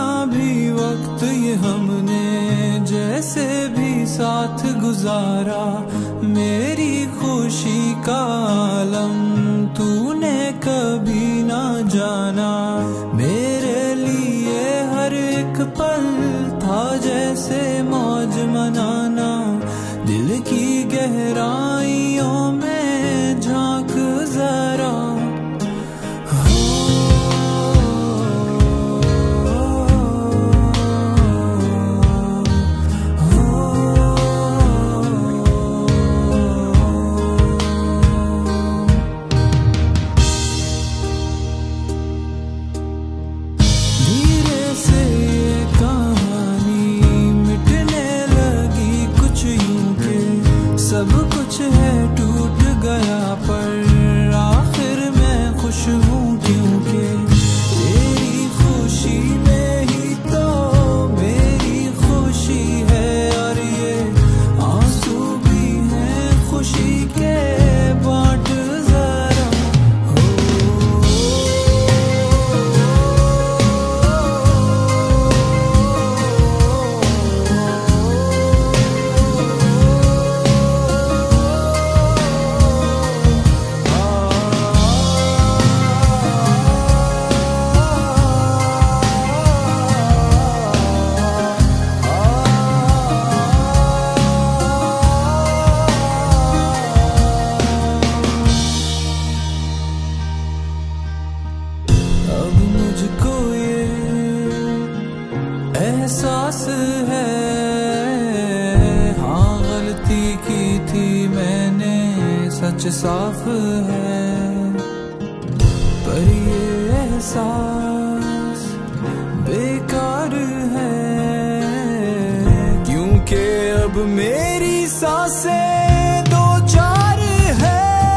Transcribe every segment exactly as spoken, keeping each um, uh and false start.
जितना भी वक्त ये हमने जैसे भी साथ गुजारा, मेरी खुशी का आलम तूने कभी ना जाना। मेरे लिए हर एक पल था जैसे मौज मनाना, दिल की गहराइयों में झांक जरा। सब कुछ है टूट गया पर आखिर मैं खुश हूँ, क्योंकि तेरी खुशी में ही तो मेरी खुशी है। और ये आंसू भी हैं खुशी के, बांट जरा। अब मुझको ये एहसास है, हाँ गलती की थी मैंने, सच साफ है। पर ये एहसास बेकार है, क्योंकि अब मेरी सांसें दो चार है।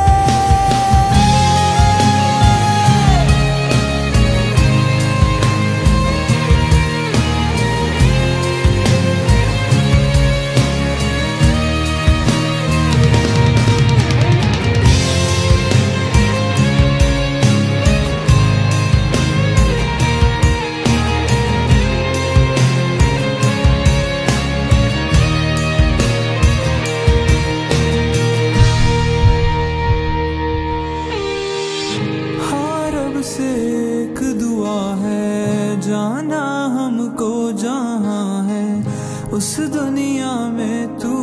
से एक दुआ है, जाना हमको जहाँ है उस दुनिया में तू